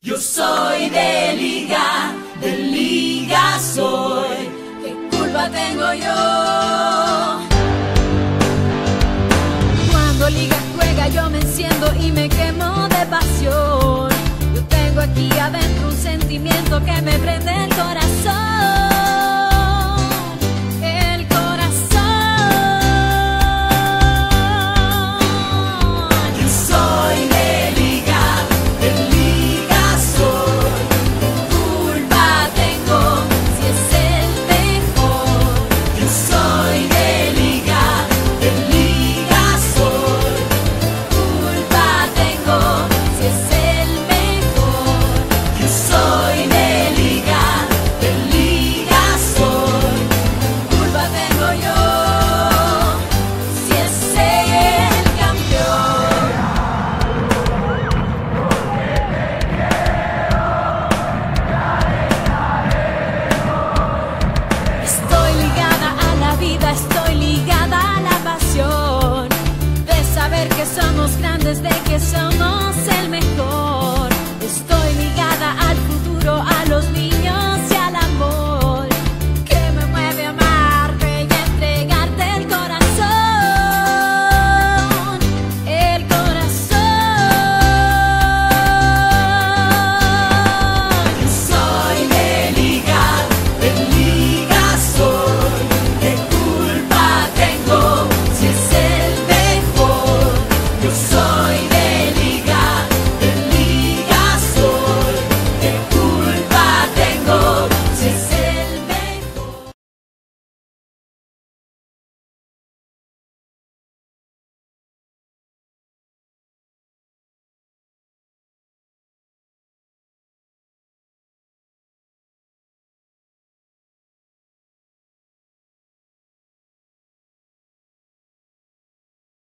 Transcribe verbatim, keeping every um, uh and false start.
Yo soy de Liga, de Liga soy. ¿Qué culpa tengo yo? Cuando Liga juega yo me enciendo y me quemo de pasión.